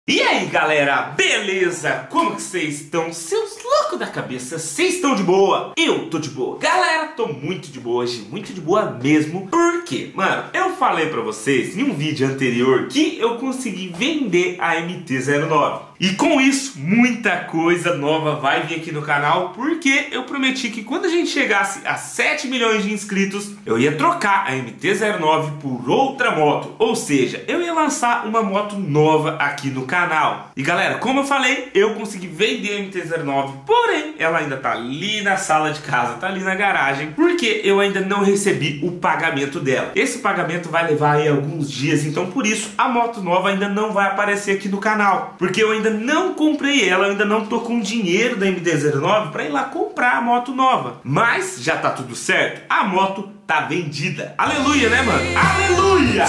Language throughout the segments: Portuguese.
E aí galera, beleza? Como que vocês estão? Seus loucos da cabeça, vocês estão de boa? Eu tô de boa. Galera, tô muito de boa hoje, muito de boa mesmo. Por quê? Mano, eu falei pra vocês em um vídeo anterior que eu consegui vender a MT-09. E com isso, muita coisa nova vai vir aqui no canal, porque eu prometi que quando a gente chegasse a 7 milhões de inscritos, eu ia trocar a MT-09 por outra moto. Ou seja, eu ia lançar uma moto nova aqui no canal. E galera, como eu falei, eu consegui vender a MT-09, porém, ela ainda tá ali na sala de casa, tá ali na garagem, porque eu ainda não recebi o pagamento dela. Esse pagamento vai levar aí alguns dias, então por isso a moto nova ainda não vai aparecer aqui no canal, porque eu ainda não comprei ela, eu ainda não tô com dinheiro da MT-09 para ir lá comprar a moto nova. Mas já tá tudo certo, a moto tá vendida. Aleluia, né, mano? Aleluia!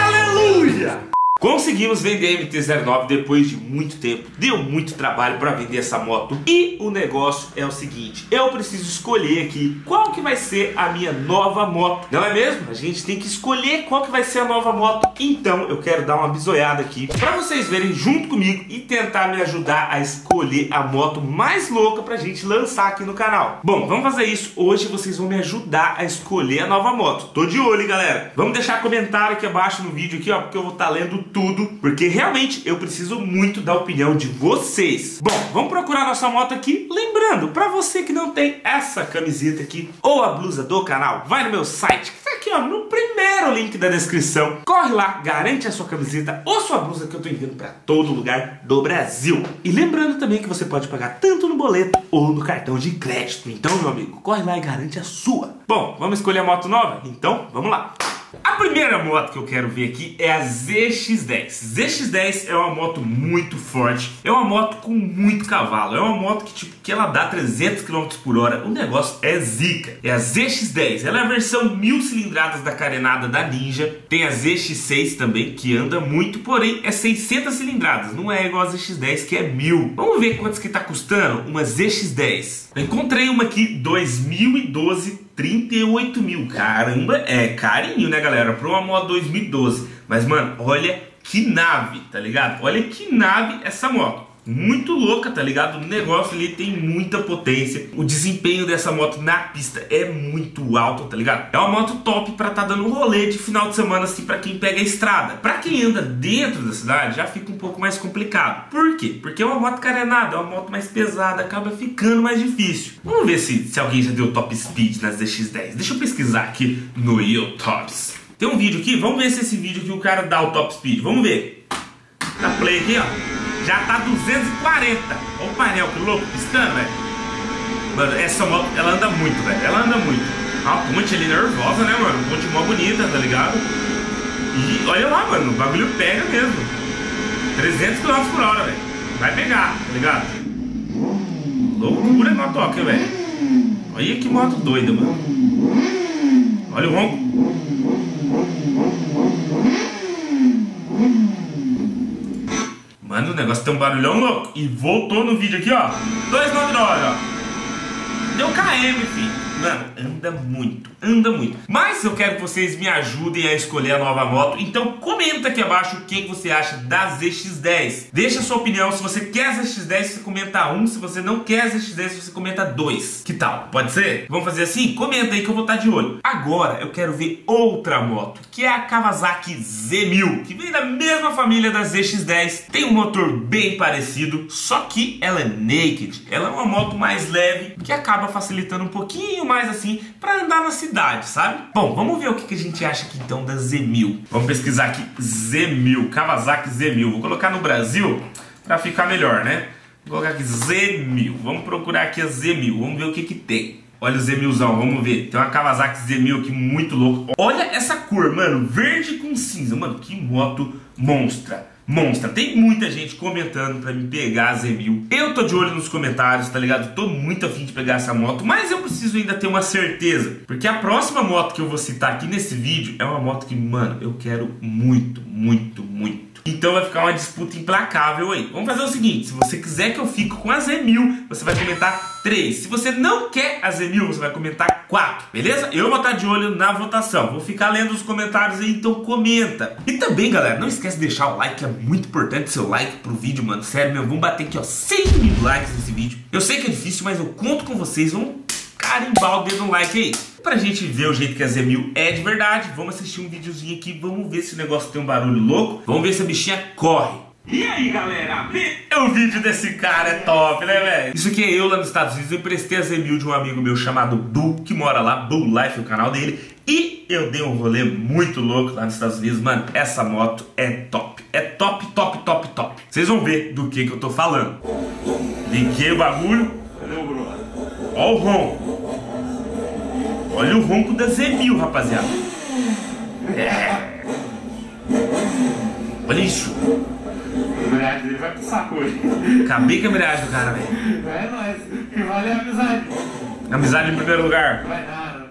Aleluia! Conseguimos vender a MT-09 depois de muito tempo. Deu muito trabalho para vender essa moto. E o negócio é o seguinte: eu preciso escolher aqui qual que vai ser a minha nova moto. Não é mesmo? A gente tem que escolher qual que vai ser a nova moto. Então eu quero dar uma bisoiada aqui para vocês verem junto comigo e tentar me ajudar a escolher a moto mais louca pra gente lançar aqui no canal. Bom, vamos fazer isso. Hoje vocês vão me ajudar a escolher a nova moto. Tô de olho, hein, galera? Vamos deixar comentário aqui abaixo no vídeo aqui, ó, porque eu vou estar lendo tudo, porque realmente eu preciso muito da opinião de vocês. Bom, vamos procurar nossa moto aqui. Lembrando, para você que não tem essa camiseta aqui ou a blusa do canal, vai no meu site, que tá aqui, ó, no primeiro link da descrição. Corre lá, garante a sua camiseta ou sua blusa, que eu tô enviando para todo lugar do Brasil. E lembrando também que você pode pagar tanto no boleto ou no cartão de crédito. Então, meu amigo, corre lá e garante a sua. Bom, vamos escolher a moto nova? Então, vamos lá. A primeira moto que eu quero ver aqui é a ZX-10. ZX-10 é uma moto muito forte, é uma moto com muito cavalo, é uma moto que ela dá 300 km por hora, o negócio é zica. É a ZX-10, ela é a versão 1000 cilindradas da carenada da Ninja. Tem a ZX-6 também, que anda muito, porém é 600 cilindradas, não é igual a ZX-10 que é 1000. Vamos ver quantos que tá custando uma ZX-10. Eu encontrei uma aqui, 2012, 38 mil. Caramba, é carinho, né, galera? Pra uma moto 2012. Mas, mano, olha que nave, tá ligado? Olha que nave essa moto. Muito louca, tá ligado? O negócio ali tem muita potência. O desempenho dessa moto na pista é muito alto, tá ligado? É uma moto top pra tá dando um rolê de final de semana, assim, pra quem pega a estrada. Pra quem anda dentro da cidade, já fica um pouco mais complicado. Por quê? Porque é uma moto carenada, é uma moto mais pesada, acaba ficando mais difícil. Vamos ver se alguém já deu top speed nas ZX-10. Deixa eu pesquisar aqui no YouTube. Tem um vídeo aqui, vamos ver se esse vídeo aqui o cara dá o top speed. Vamos ver. Dá play aqui, ó. Já tá 240. Olha o painel, que louco, piscando, velho. Mano, essa moto, ela anda muito, velho. Ela anda muito. A ponte ali nervosa, né, mano? Ponte mó bonita, tá ligado? E olha lá, mano, o bagulho pega mesmo. 300 km por hora, velho. Vai pegar, tá ligado? Loucura de motoca, velho. Olha que moto doida, mano. Olha o ronco. Mano, o negócio tem um barulhão louco. E voltou no vídeo aqui, ó. 299, ó. Deu KM, filho. Mano, anda muito, anda muito. Mas eu quero que vocês me ajudem a escolher a nova moto. Então comenta aqui abaixo o que você acha da ZX-10. Deixa a sua opinião. Se você quer a ZX-10, você comenta 1. Se você não quer a ZX-10, você comenta 2. Que tal? Pode ser? Vamos fazer assim? Comenta aí que eu vou estar de olho. Agora eu quero ver outra moto, que é a Kawasaki Z1000, que vem da mesma família da ZX-10. Tem um motor bem parecido, só que ela é naked. Ela é uma moto mais leve, que acaba facilitando um pouquinho mais assim para andar na cidade, sabe? Bom, vamos ver o que a gente acha aqui então da Z1000. Vamos pesquisar aqui Z1000, Kawasaki Z1000. Vou colocar no Brasil para ficar melhor, né? Vou colocar aqui Z1000. Vamos procurar aqui a Z1000. Vamos ver o que tem. Olha o Z1000zão, vamos ver. Tem uma Kawasaki Z1000 aqui muito louco. Olha essa cor, mano, verde com cinza. Mano, que moto monstra. Monstra. Tem muita gente comentando pra me pegar a Z1000. Eu tô de olho nos comentários, tá ligado? Tô muito afim de pegar essa moto, mas eu preciso ainda ter uma certeza, porque a próxima moto que eu vou citar aqui nesse vídeo é uma moto que, mano, eu quero muito, muito, muito. Então vai ficar uma disputa implacável aí. Vamos fazer o seguinte, se você quiser que eu fique com a Z1000, você vai comentar 3. Se você não quer a Z1000, você vai comentar 4, beleza? Eu vou estar de olho na votação. Vou ficar lendo os comentários aí, então comenta. E também, galera, não esquece de deixar o like, que é muito importante seu like pro vídeo, mano. Sério, meu, vamos bater aqui, ó, 100 mil likes nesse vídeo. Eu sei que é difícil, mas eu conto com vocês. Vamos carimbar o dedo no like aí. Pra gente ver o jeito que a Z1000 é de verdade, vamos assistir um videozinho aqui. Vamos ver se o negócio tem um barulho louco. Vamos ver se a bichinha corre. E aí, galera, o vídeo desse cara é top, né, velho? Isso aqui é eu lá nos Estados Unidos. Eu emprestei a Z1000 de um amigo meu chamado Bull, que mora lá, Bull Life, o canal dele. E eu dei um rolê muito louco lá nos Estados Unidos. Mano, essa moto é top. É top, top, top, top. Vocês vão ver do que eu tô falando. Liguei o bagulho. Ó o ronco. Olha o ronco da Z1000, rapaziada. É. Olha isso. A embreagem dele vai pro saco hoje. Acabei com a embreagem do cara, velho. É nóis. Que vale a amizade. Amizade em primeiro lugar. Vai nada.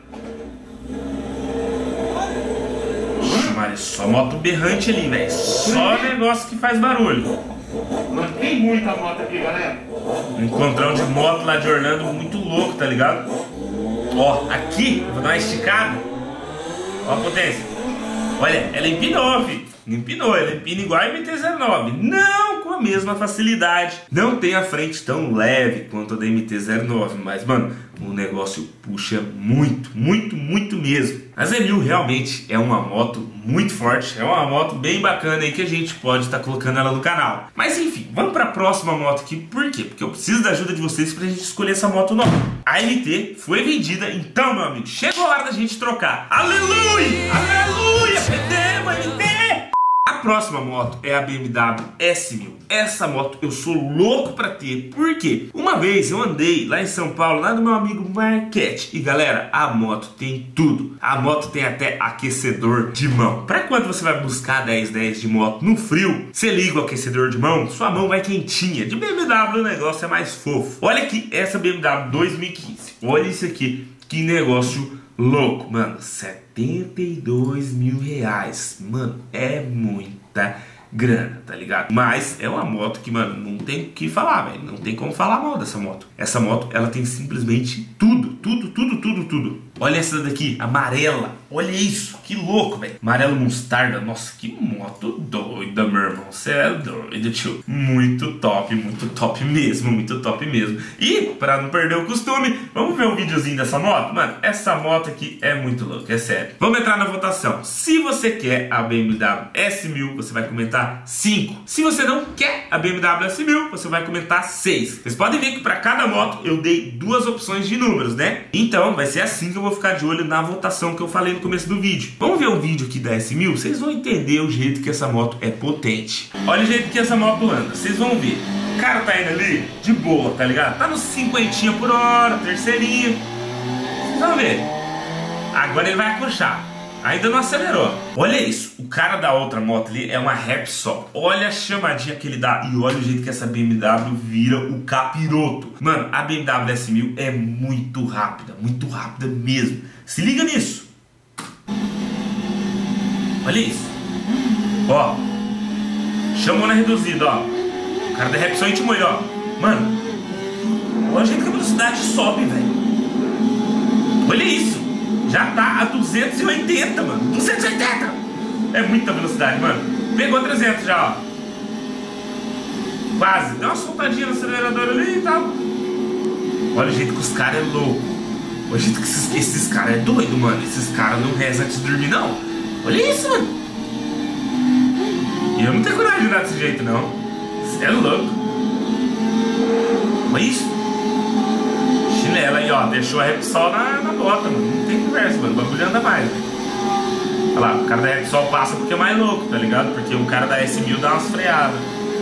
Mas só moto berrante ali, velho. Só negócio que faz barulho. Não tem muita moto aqui, galera. Um encontrão de moto lá de Orlando muito louco, tá ligado? Ó, aqui, eu vou dar uma esticada. Ó a potência. Olha, ela empinou, filho. Empinou, ela empina igual a MT-09. Não com a mesma facilidade. Não tem a frente tão leve quanto a da MT-09. Mas, mano, o negócio puxa muito, muito, muito mesmo. A Z1000 realmente é uma moto muito forte. É uma moto bem bacana aí que a gente pode estar colocando ela no canal. Mas enfim, vamos para a próxima moto aqui. Por quê? Porque eu preciso da ajuda de vocês pra gente escolher essa moto nova. A MT foi vendida, então, meu amigo, chegou a hora da gente trocar. Aleluia! Aleluia! Pedemos, MT! A próxima moto é a BMW S1000. Essa moto eu sou louco pra ter. Por quê? Uma vez eu andei lá em São Paulo, lá do meu amigo Marquete. E galera, a moto tem tudo. A moto tem até aquecedor de mão. Pra quando você vai buscar 1010 de moto no frio, você liga o aquecedor de mão, sua mão vai quentinha. De BMW o negócio é mais fofo. Olha aqui essa BMW 2015. Olha isso aqui. Que negócio louco, mano. 72 mil reais. Mano, é muita grana, tá ligado? Mas é uma moto que, mano, não tem o que falar, velho. Não tem como falar mal dessa moto. Essa moto, ela tem simplesmente tudo, tudo, tudo, tudo, tudo. Olha essa daqui, amarela. Olha isso, que louco, velho. Amarelo mostarda. Nossa, que moto doida, meu irmão. Você é doido, tio. Muito top mesmo, muito top mesmo. E, pra não perder o costume, vamos ver um videozinho dessa moto? Mano, essa moto aqui é muito louca, é sério. Vamos entrar na votação. Se você quer a BMW S1000, você vai comentar 5. Se você não quer a BMW S1000, você vai comentar 6. Vocês podem ver que pra cada moto eu dei 2 opções de números, né? Então, vai ser assim que eu vou ficar de olho na votação que eu falei no começo do vídeo. Vamos ver um vídeo aqui da S1000, vocês vão entender o jeito que essa moto é potente. Olha o jeito que essa moto anda, vocês vão ver. O cara tá indo ali de boa, tá ligado? Tá nos 50 por hora, terceirinha. Vocês vão ver. Agora ele vai acochar. Ainda não acelerou. Olha isso, o cara da outra moto ali é uma Repsol. Olha a chamadinha que ele dá e olha o jeito que essa BMW vira o capiroto. Mano, a BMW S1000 é muito rápida mesmo. Se liga nisso. Olha isso. Ó, chamou na reduzida, ó. O cara da Repsol intimou ele, ó. Mano, olha o jeito que a velocidade sobe, velho. Olha isso. Já tá a 280, mano. 280! É muita velocidade, mano. Pegou 300 já, ó. Quase. Deu uma soltadinha no acelerador ali e tal. Olha o jeito que os caras é louco. Olha o jeito que esses caras é doido, mano. Esses caras não rezam antes de dormir, não. Olha isso, mano. E eu não tenho coragem de andar desse jeito, não. Você é louco. Olha isso. Chinela aí, ó. Deixou a Repsol na bota, mano. Não tem conversa, mano. O bagulho anda mais, velho. Olha lá, o cara da Repsol passa porque é mais louco, tá ligado? Porque o cara da S1000 dá umas freadas.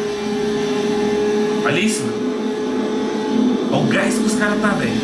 Olha isso, mano. Olha o gás que os caras tá, velho.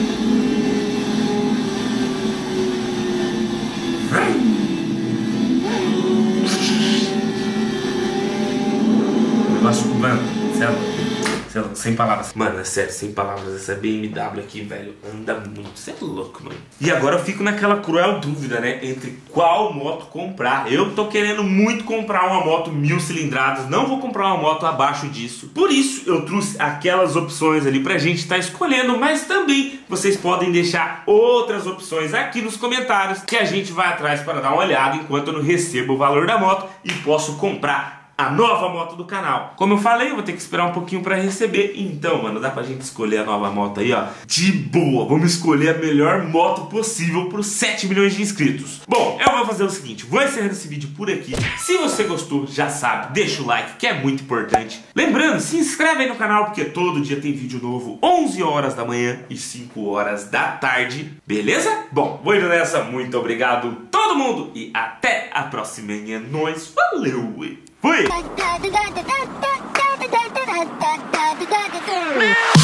O negócio, mano, você Sem palavras. Mano, é sério, sem palavras. Essa BMW aqui, velho, anda muito. Você é louco, mano. E agora eu fico naquela cruel dúvida, né? Entre qual moto comprar. Eu tô querendo muito comprar uma moto 1000 cilindradas. Não vou comprar uma moto abaixo disso. Por isso, eu trouxe aquelas opções ali pra gente estar escolhendo. Mas também vocês podem deixar outras opções aqui nos comentários, que a gente vai atrás para dar uma olhada enquanto eu não recebo o valor da moto e posso comprar a nova moto do canal. Como eu falei, eu vou ter que esperar um pouquinho pra receber. Então, mano, dá pra gente escolher a nova moto aí, ó. De boa, vamos escolher a melhor moto possível pros 7 milhões de inscritos. Bom, eu vou fazer o seguinte, vou encerrando esse vídeo por aqui. Se você gostou, já sabe, deixa o like, que é muito importante. Lembrando, se inscreve aí no canal, porque todo dia tem vídeo novo, 11 horas da manhã e 5 horas da tarde. Beleza? Bom, vou indo nessa. Muito obrigado todo mundo e até a próxima. É nóis, valeu! Fui!